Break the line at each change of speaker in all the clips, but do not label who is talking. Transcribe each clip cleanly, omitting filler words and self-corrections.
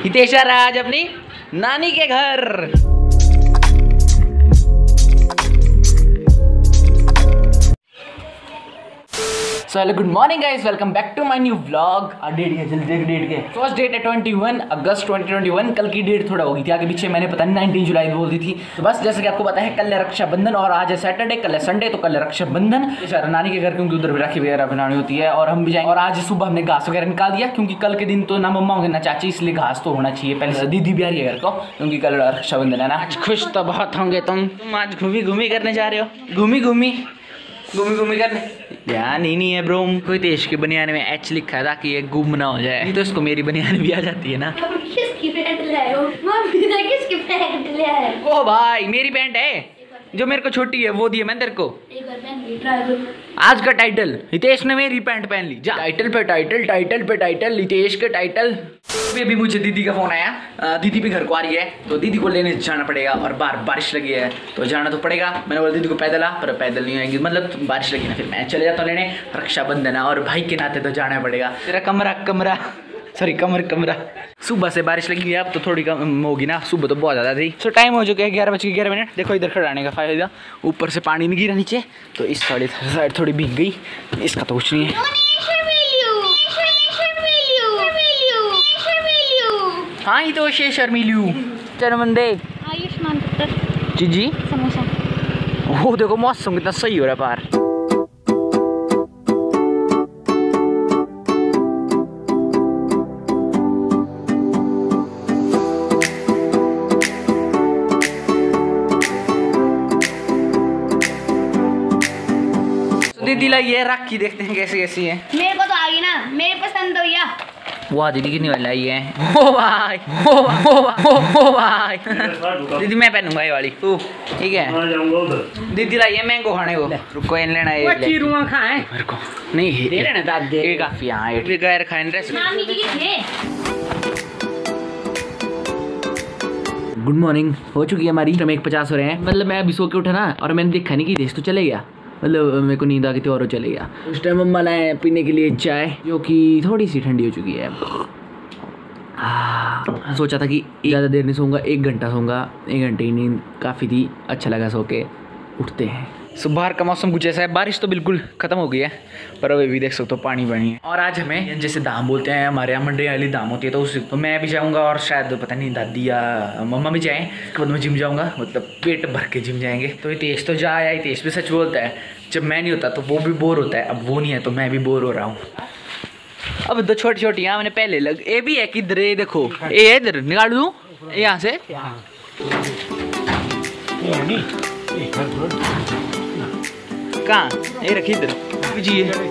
हितेश आ रहा है आज अपनी नानी के घर। So hello good morning guys, welcome back to my new vlog. Date है जल्दी देख, डेट के फर्स्ट डेट है 21 अगस्त 2021। कल की डेट थोड़ा होगी थी आगे पीछे, मैंने पता नहीं 19 जुलाई बोल दी थी। तो बस जैसे कि आपको पता है कल है रक्षाबंधन और आज है सैटरडे, कल है संडे, तो कल है रक्षाबंधन नानी के घर, क्योंकि उधर भी राखी वगैरह बनानी होती है और हम भी जाएंगे। और आज सुबह हमने घास वगैरह निकाल दिया, क्योंकि कल के दिन तो ना मम्मा होंगे ना चाची, इसलिए घास तो होना चाहिए। पहले से दीदी भी आ रही है घर को, क्योंकि कल रक्षाबंधन है ना। आज खुश तो बहुत होंगे तुम आज घूमी घूमी करने जा रहे हो, घूमी घूमी करने यार नहीं है ब्रो। कोई देश के बनियान में एच लिखा था कि ये गुम ना हो जाए, नहीं तो इसको मेरी बनियान भी आ जाती है ना।
किसकी पैंट लाए हो? किसकी पैंट ले आए?
ओ भाई मेरी पैंट है जो मेरे को छोटी है, वो दी है मैंने तेरे को।
एक बार पहन के ट्राई करो।
आज का टाइटल हितेश ने मेरी पैंट पहन ली। जा टाइटल पे टाइटल हितेश के टाइटल। अभी मुझे दीदी का फोन आया, दीदी भी घर को आ रही है, तो दीदी को लेने जाना पड़ेगा। और बारिश लगी है तो जाना तो पड़ेगा। मैंने बोला दीदी को पैदल आ, पर पैदल नहीं आएंगी, मतलब बारिश लगी ना, फिर मैं चले जाता हूँ लेने। रक्षाबंधन है और भाई के नाते तो जाना पड़ेगा। तेरा कमरा सुबह से बारिश लगी है, अब तो थोड़ी कम होगी ना, सुबह तो बहुत ज़्यादा थी। सो टाइम हो चुका है 11:11। देखो इधर खड़ाने का फायदा, ऊपर से पानी नहीं गिरा नीचे, तो इस साइड थोड़ी भीग गई, इसका तो कुछ नहीं है। हाँ ही तो शर्मिलू चरमंदे
आयुष्मान पुत्र
जी
समोसा।
वो देखो मौसम कितना सही हो रहा है पार। दीदी लाई ये राखी, देखते हैं कैसी कैसी है।
मेरे को तो आ गई ना, मेरे पसंद हो या।
वाह दीदी कितनी वाली आई है। ओ भाई ओ भाई दीदी मैं पहनूंगा ये वाली, तू ठीक है। दीदी लाई है मैंगो खाने को, रुको इन लेना है चीरुआ खाए मेरे को नहीं दे लेना दादी, ये काफी। हां ये गैर खाने ड्रेस।
मामी जी की थे।
गुड मॉर्निंग हो चुकी है हमारी, हम 1:50 हो रहे हैं। मतलब मैं अभी सो के उठा ना, और मैंने देखा नहीं कि देश तो चले गया, मतलब मेरे को नींद आ गई थी और चले गया। उस टाइम मम्मा लाए पीने के लिए चाय, जो कि थोड़ी सी ठंडी हो चुकी है। सोचा था कि ज़्यादा देर नहीं सोऊंगा, 1 घंटा सोऊंगा, 1 घंटे की नींद काफ़ी थी, अच्छा लगा सो के। उठते हैं। सो बाहर का मौसम कुछ ऐसा है, बारिश तो बिल्कुल ख़त्म हो गई है, पर अभी भी देख सकते हो पानी है। और आज हमें जैसे धाम बोलते हैं, हमारे यहाँ मंडे वाली धाम होती है, तो उस तो मैं भी जाऊँगा और शायद पता नहीं दादी या मम्मा भी जाएँ। उसके बाद मैं जिम जाऊँगा, मतलब पेट भर के जिम जाएंगे। तो हितेश तो जा आया, हितेश भी सच बोलता है, जब मैं नहीं होता तो वो भी बोर होता है, अब वो नहीं है तो मैं भी बोर हो रहा हूँ। अब दो छोटी छोटी यहाँ मैंने पहले लग, ये भी है किधर, ये देखो ये इधर निकाल दूँ यहाँ से। कहाँ ये रखी इधर जी,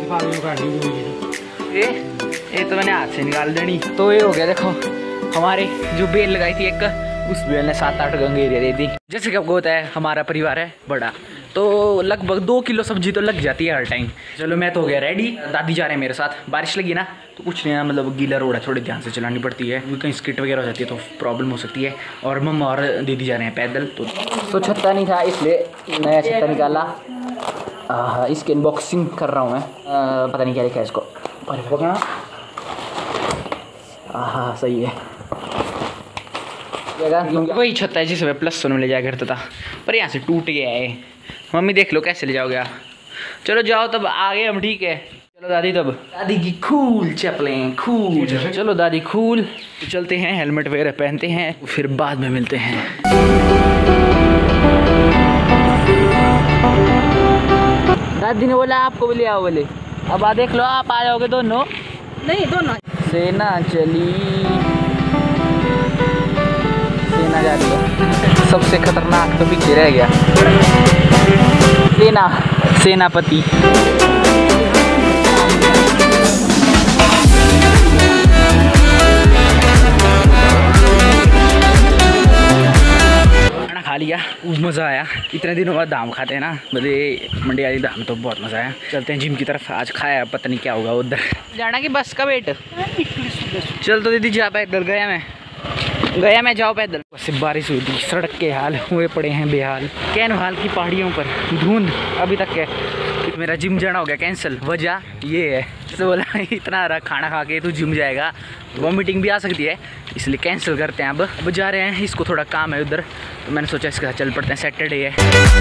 ये तो मैंने हाथ से निकाल देनी। तो ये हो गया, देखो हमारे जो बेल लगाई थी एक, उस बेल ने 7-8 गंगेरिया दे दी। जैसे कि आपको होता है हमारा परिवार है बड़ा, तो लगभग 2 किलो सब्जी तो लग जाती है हर टाइम। चलो मैं तो हो गया रेडी, दादी जा रहे हैं मेरे साथ। बारिश लगी ना तो कुछ नहीं है, मतलब गीला रोड है, थोड़ी ध्यान से चलानी पड़ती है, कहीं स्किट वगैरह हो जाती है तो प्रॉब्लम हो सकती है। और मम्मा और दीदी जा रहे हैं पैदल, तो छत्ता नहीं था इसलिए नया छत्ता निकाला। इसकी अनबॉक्सिंग कर रहा हूँ मैं, पता नहीं क्या लिखा है इसको, पर हाँ सही है। वही छत्ता है जिसे मैं +1 में ले जाया करता था, पर यहाँ से टूट गया है। मम्मी देख लो कैसे ले जाओगे आप। चलो जाओ तब, आगे हम ठीक है। चलो दादी, तब दादी की कूल चप्पलें कूल, चलो दादी कूल। तो चलते हैं, हेलमेट वगैरह पहनते हैं, फिर बाद में मिलते हैं। दादी ने बोला आपको भी ले आओ, बोले अब आ देख लो आप आ जाओगे दोनों। नहीं दोनों सेना चली, सेना जा रही है। सबसे खतरनाक तो पीछे रह गया, सेनापति। खाना खा लिया, मज़ा आया। इतने दिनों बाद दाम खाते हैं ना, मुझे मंडी वाली दाम तो बहुत मज़ा आया। चलते हैं जिम की तरफ, आज खाया पता नहीं क्या होगा उधर जाना की बस का वेट। चल तो दीदी जा, पैदल गया मैं जाओ पैदल। बस बारिश हुई थी, सड़क के हाल हुए पड़े हैं बेहाल। कैन हाल की पहाड़ियों पर धुंध अभी तक है, मेरा जिम जाना हो गया कैंसिल, वजह ये है तो बोला इतना खाना खा के तू जिम जाएगा वॉमिटिंग भी आ सकती है, इसलिए कैंसिल करते हैं। अब जा रहे हैं, इसको थोड़ा काम है उधर, तो मैंने सोचा इसके साथ चल पड़ते हैं, सैटरडे है।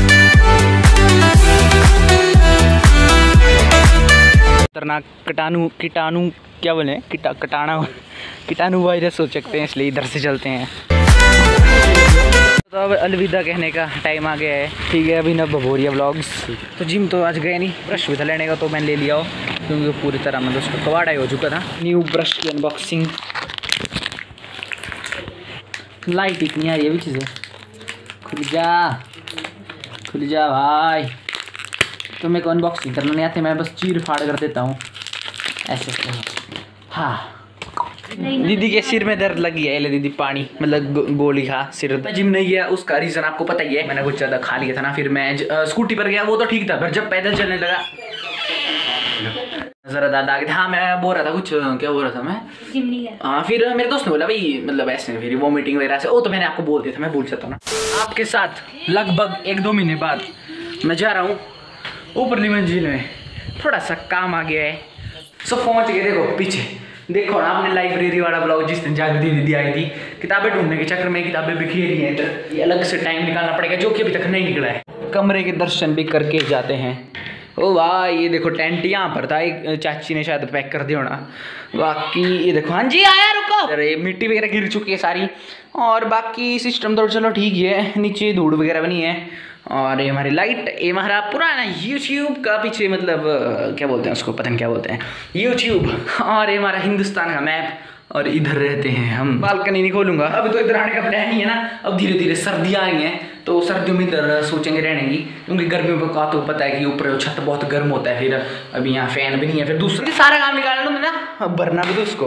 खतरनाक कीटाणु क्या बोले, कीटाणु वायरस हो सकते हैं, इसलिए इधर से चलते हैं। तो अब अलविदा कहने का टाइम आ गया है। ठीक है, अभी न भभोरिया व्लॉग्स। तो जिम तो आज गए नहीं, ब्रश भी था लेने का तो मैंने ले लिया हो, क्योंकि वो पूरी तरह मतलब उसका कवाड़ा ही हो चुका था। न्यू ब्रश की अनबॉक्सिंग। लाइट इतनी आ रही है भी चीज़ें, खुल जा भाई। तो मेरे को अनबॉक्सिंग करना नहीं आती, मैं बस चीर फाड़ कर देता हूँ ऐसे। हाँ, दीदी के सिर में दर्द लगी है, ले दीदी पानी मतलब गोली खा सिर। मैं जिम नहीं गया, उसका रीज़न आपको पता ही है, मैंने कुछ ज़्यादा खा लिया था ना। फिर मैं स्कूटी पर गया, वो तो ठीक था, फिर जब पैदल चलने लगा ज़रा दादा आगे। हाँ, मैं बोल रहा था कुछ, क्या बोल रहा था मैं,
जिम नहीं गया।
हाँ, फिर मेरे दोस्त ने बोला भाई मतलब ऐसे फिर वॉमिटिंग वगैरह से, वो तो मैंने आपको बोल दिया था, मैं भूल जाता हूँ ना। आपके साथ लगभग 1-2 महीने बाद मैं जा रहा हूँ ऊपरली मंजिल में, थोड़ा सा काम आ गया है। सब पहुँच गए, देखो पीछे देखो ना, आपने लाइब्रेरी वाला ब्लॉग जिस दिन जागृति दीदी आई थी, किताबें ढूंढने के चक्कर में किताबें बिखेरी हैं इधर, ये अलग से टाइम निकालना पड़ेगा, जो कि अभी तक नहीं निकला है। कमरे के दर्शन भी करके जाते हैं। ओ वाह, ये देखो टेंट यहाँ पर था, एक चाची ने शायद पैक कर दिया होना। बाकी ये देखो, हाँ जी आया, रुको। अरे मिट्टी वगैरह गिर चुकी है सारी, और बाकी सिस्टम तो चलो ठीक है, नीचे धूड़ वगैरह बनी है। और ये हमारी लाइट, ये हमारा पुराना यूट्यूब का पीछे मतलब क्या बोलते हैं उसको, पता नहीं क्या बोलते हैं, यूट्यूब। और ये हमारा हिंदुस्तान का मैप, और इधर रहते हैं हम। बालकनी नहीं खोलूंगा अब, तो इधर आने का प्लान ही है ना। अब धीरे धीरे सर्दियाँ आई हैं, तो सर्दियों में इधर सोचेंगे रहने की, क्योंकि गर्मियों का तो पता है कि ऊपर छत बहुत गर्म होता है। फिर अभी यहाँ फैन भी नहीं है, फिर दूसरा सारा काम निकालना तो ना, अब भरना भी तो उसको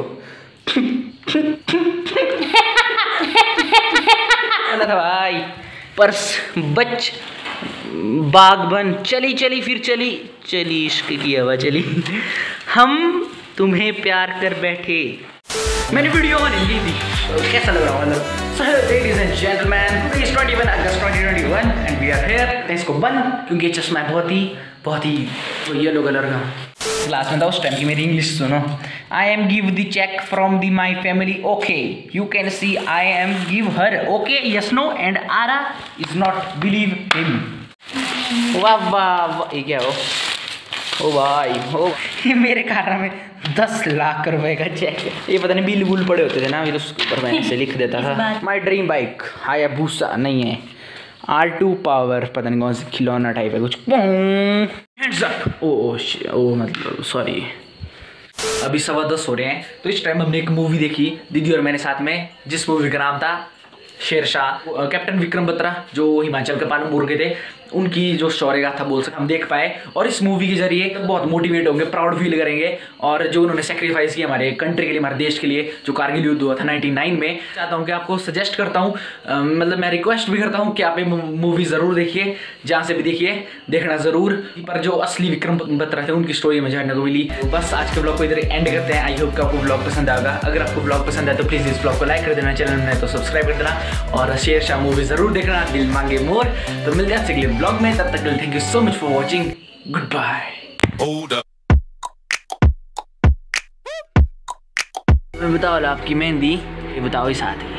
भाई। पर्स बच बाग बन, चली फिर चली इश्क की हवा चली, हम तुम्हें प्यार कर बैठे। मैंने वीडियो बनी थी, तो कैसा लग रहा मतलब। So ladies and gentlemen, today is 21 August 2021 and we are here। इसको बंद, क्योंकि ये चश्मा है बहुत ही येलो कलर का। क्लास में था उस टाइम की, मेरी इंग्लिश सुनो। I am give the check from the my family, okay you can see I am give her, okay yes no and आरा इज नॉट बिलीव हिम। वाह वाह, ये क्या हो, ओ भाई हो, ये मेरे खाना में 10 लाख रुपए का चेक है। ये पता नहीं बिल बुल पड़े होते थे ना, फिर उसके ऊपर मैं ऐसे लिख देता था। माई ड्रीम बाइक हायाबुसा नहीं है, R2 पावर, पता नहीं कौन सी खिलौना टाइप है कुछ। हैंड्स अप, ओ मतलब सॉरी। अभी 10:15 हो रहे हैं, तो इस टाइम हमने एक मूवी देखी दीदी और मैंने साथ में, जिस मूवी का नाम था शेरशाह। कैप्टन विक्रम बत्रा जो हिमाचल के पालमपुर के थे, उनकी जो शौर्य गाथा बोल सकते हम देख पाए, और इस मूवी के जरिए बहुत मोटिवेट होंगे, प्राउड फील करेंगे। और जो उन्होंने सेक्रीफाइस किया हमारे कंट्री के लिए, हमारे देश के लिए, जो कारगिल युद्ध हुआ था 99 में। चाहता हूँ कि आपको सजेस्ट करता हूँ, मतलब मैं रिक्वेस्ट भी करता हूँ कि आप ये मूवी ज़रूर देखिए, जहाँ से भी देखिए, देखना ज़रूर। पर जो असली विक्रम बत्रा थे उनकी स्टोरी में जानने को मिली। तो बस आज के ब्लॉग को इधर एंड करते हैं। आई होप कि आपको ब्लॉग पसंद आएगा। अगर आपको ब्लॉग पसंद आए तो प्लीज़ इस ब्लॉग को लाइक कर देना, चैनल में तो सब्सक्राइब कर देना, और शेरशाह मूवी ज़रूर देखना, दिल मांगे मोर। तो मिलते हैं अगले ब्लॉग में, तब तक thank you so much for watching. Goodbye. Hold up. बताओ आपकी मेहंदी, ये बताओ इस हाथ की।